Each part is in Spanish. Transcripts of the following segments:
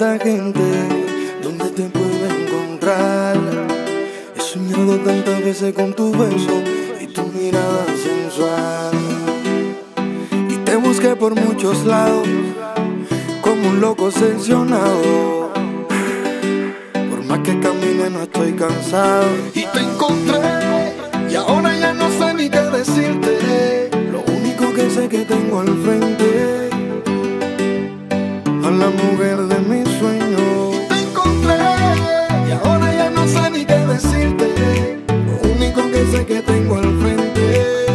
tanta gente, ¿dónde te puedo encontrar? He soñado tantas veces con tu beso y tu mirada sensual, y te busqué por muchos lados como un loco obsesionado. Por más que camine no estoy cansado. Y te encontré y ahora ya no sé ni qué decirte. Lo único que sé que tengo al frente a la mujer de mis sueños. Y te encontré y ahora ya no sé ni qué decirte. Lo único que sé que tengo al frente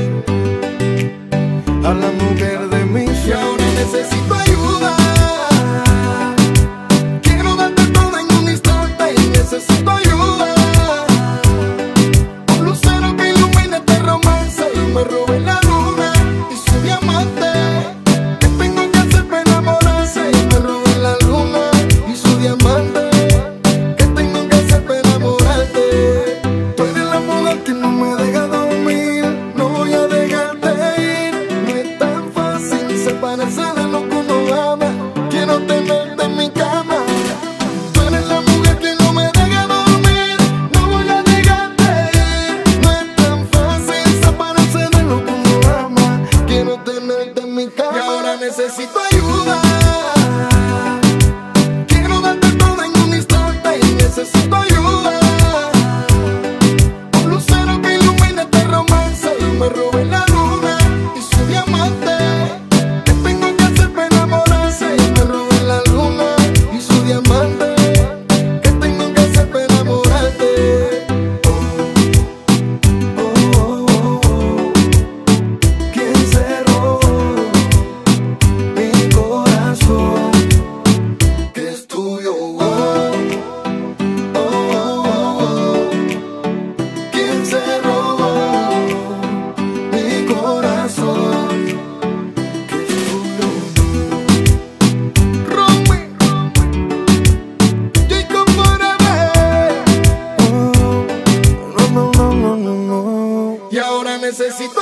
a la mujer de mis sueños. Y ahora necesito ayuda. Quiero darte todo en un instante y necesito ayuda. Un lucero que ilumine este romance y me robe la luna y su diamante. ¿Qué tengo que hacer para enamorarse y me robe la luna y su diamante? ¿Qué tengo que hacer para enamorarte? Tú eres la mujer que no me deja dormir. No voy a dejarte ir. No es tan fácil separarse de lo que uno ama. Quiero tenerte en mi cama. Tú eres la mujer que no me deja dormir. No voy a dejarte ir. No es tan fácil separarse de lo que uno ama. Quiero tenerte en mi cama. Y ahora necesito ayuda. Quiero darte todo en un instante y necesito ayuda. Un lucero que ilumine este romance y me robe la luna y su diamante. ¿Qué tengo que hacer para enamorarse y me robe la luna y su diamante? ¿Qué tengo que hacer para enamorarte? Oh, oh, oh, oh. ¿Quién se robó mi corazón que es tuyo? Oh, oh, oh, oh. ¿Quién se robó mi corazón que es tuyo? Romy, Jacob Forever. Oh, no, no, no, no, no, no. Y ahora necesito